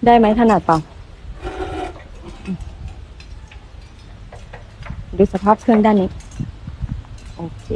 ได้ไหมถนัดเปล่าดูสภาพเครื่องด้านนี้โอเค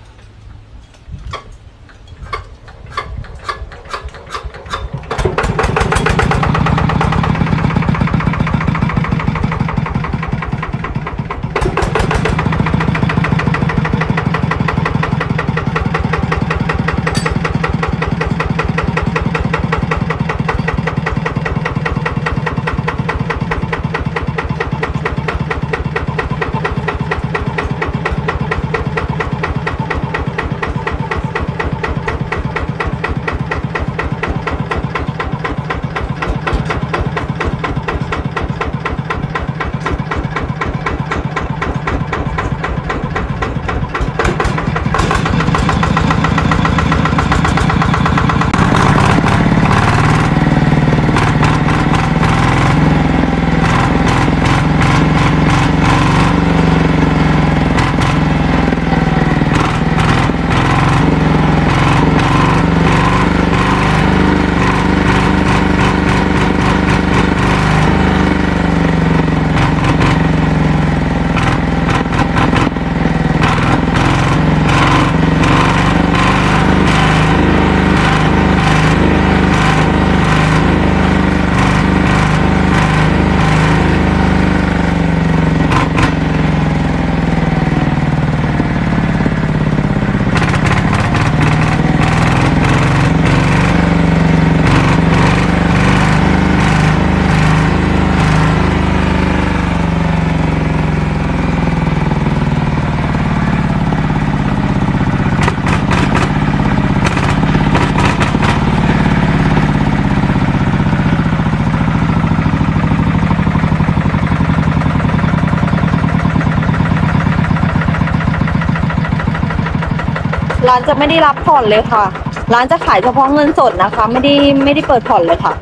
ร้านจะไม่ได้รับผ่อนเลยค่ะร้านจะขายเฉพาะเงินสดนะคะไม่ได้เปิดผ่อนเลยค่ะ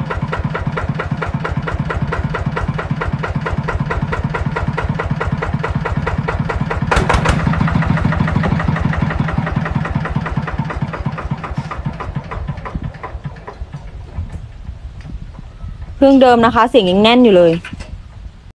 เครื่องเดิมนะคะเสียงยังแน่นอยู่เลย